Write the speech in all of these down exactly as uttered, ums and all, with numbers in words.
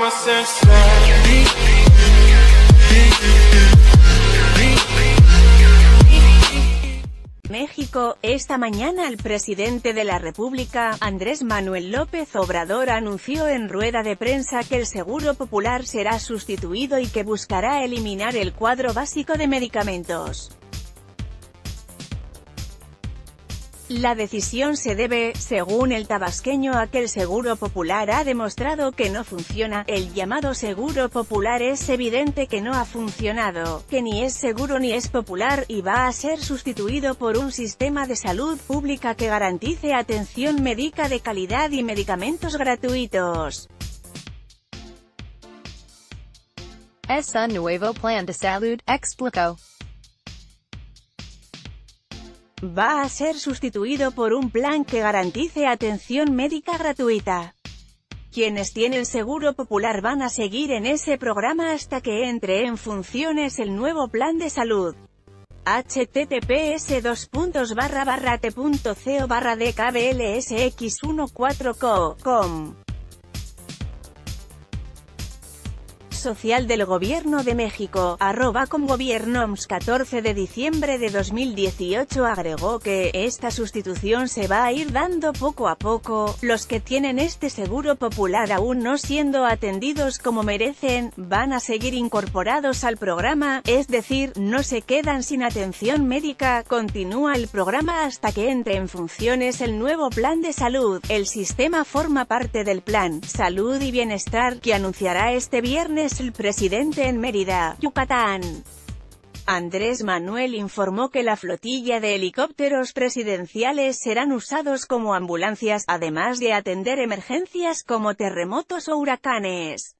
México, esta mañana el presidente de la República, Andrés Manuel López Obrador, anunció en rueda de prensa que el Seguro Popular será sustituido y que buscará eliminar el cuadro básico de medicamentos. La decisión se debe, según el tabasqueño, a que el Seguro Popular ha demostrado que no funciona. El llamado Seguro Popular es evidente que no ha funcionado, que ni es seguro ni es popular, y va a ser sustituido por un sistema de salud pública que garantice atención médica de calidad y medicamentos gratuitos. Ese nuevo plan de salud, explicó, va a ser sustituido por un plan que garantice atención médica gratuita. Quienes tienen Seguro Popular van a seguir en ese programa hasta que entre en funciones el nuevo plan de salud. H T T P S dos puntos barra barra t punto co barra d k b l s x catorce punto com. Social del Gobierno de México, arroba comgobiernoms catorce de diciembre de dos mil dieciocho agregó que esta sustitución se va a ir dando poco a poco. Los que tienen este Seguro Popular aún no siendo atendidos como merecen, van a seguir incorporados al programa, es decir, no se quedan sin atención médica. Continúa el programa hasta que entre en funciones el nuevo plan de salud. El sistema forma parte del Plan Salud y Bienestar que anunciará este viernes el presidente en Mérida, Yucatán. Andrés Manuel informó que la flotilla de helicópteros presidenciales serán usados como ambulancias, además de atender emergencias como terremotos o huracanes.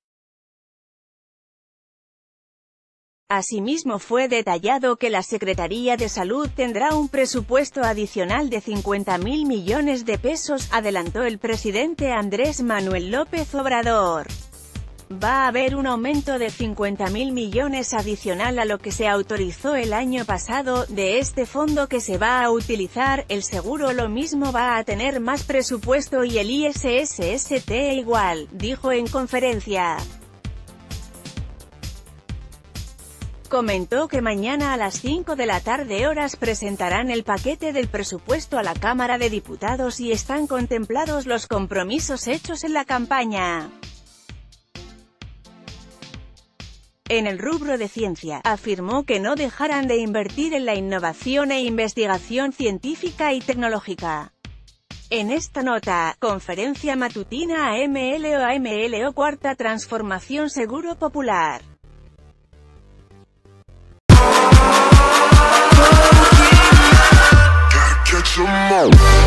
Asimismo fue detallado que la Secretaría de Salud tendrá un presupuesto adicional de cincuenta mil millones de pesos, adelantó el presidente Andrés Manuel López Obrador. Va a haber un aumento de cincuenta mil millones adicional a lo que se autorizó el año pasado. De este fondo que se va a utilizar, el seguro lo mismo va a tener más presupuesto y el I S S S T igual, dijo en conferencia. Comentó que mañana a las cinco de la tarde horas presentarán el paquete del presupuesto a la Cámara de Diputados y están contemplados los compromisos hechos en la campaña. En el rubro de ciencia, afirmó que no dejarán de invertir en la innovación e investigación científica y tecnológica. En esta nota, conferencia matutina A M L O A M L O Cuarta Transformación Seguro Popular. Gotta catch 'em all.